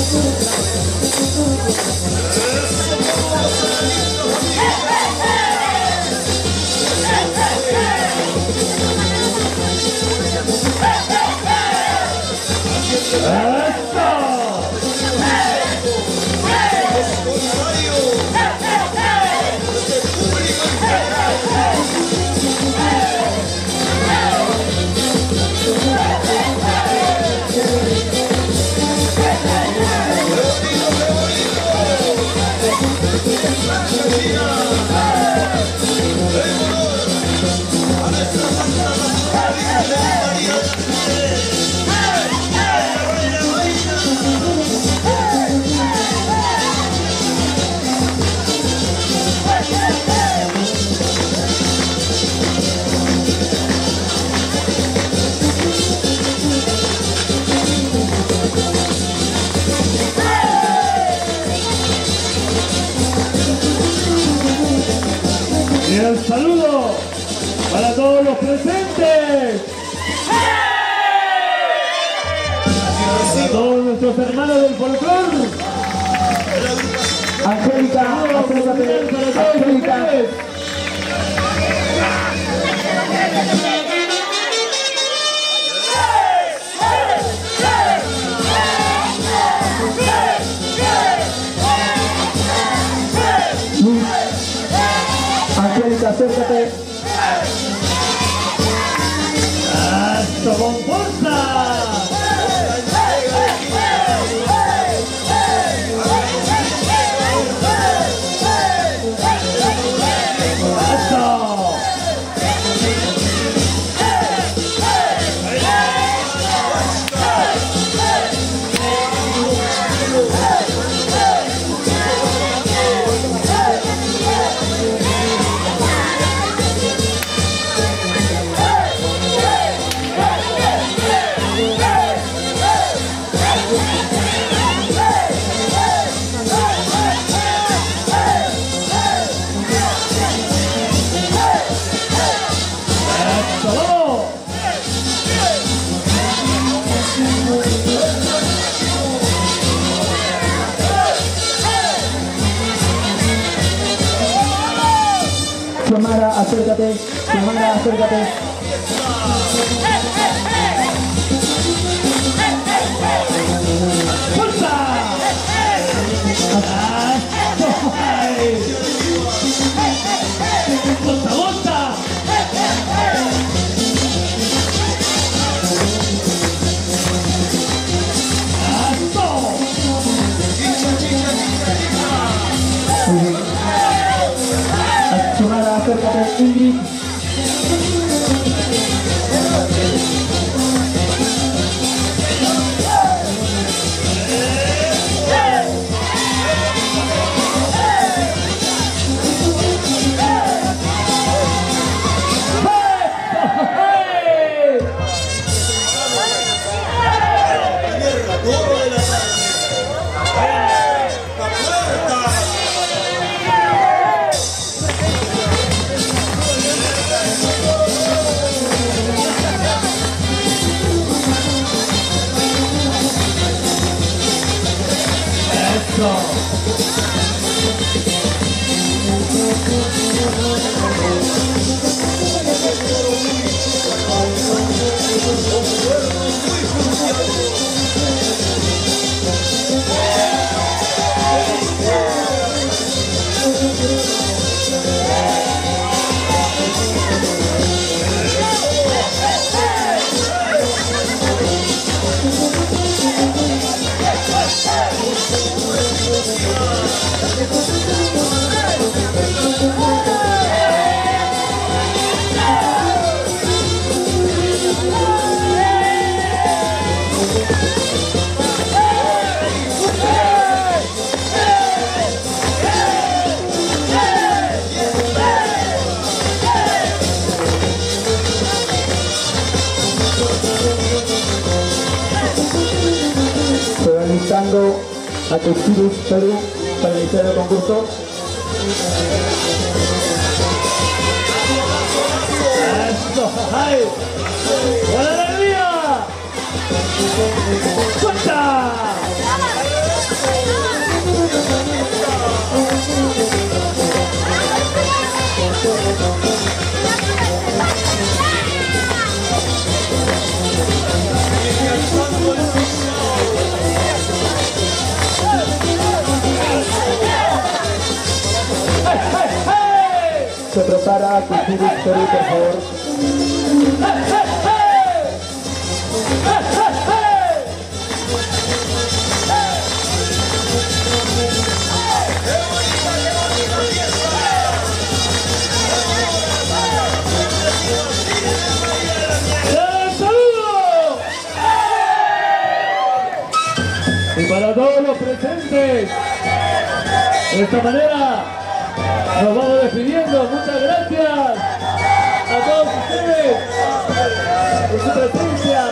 Y el saludo para todos los presentes. Para todos nuestros hermanos del folclore. Angélica, acércate, Angélica. Angélica, acércate. ¡Esto con fuerza! Xiomara, acércate. Xiomara, acércate. ¡Fuerza! ¡Bota, bota! Xiomara, acércate. Ingrid. Solicitando a Textiles Perú para iniciar el concurso. ¡Eso! ¡Ay! ¡Buena alegría! ¡Cuenta! Se prepara Cultura Perú, por favor. Y para todos los presentes, de esta manera nos vamos despidiendo. Muchas gracias a todos ustedes por su presencia.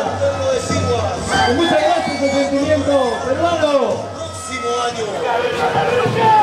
Y muchas gracias por el sentimiento peruano. Próximo año.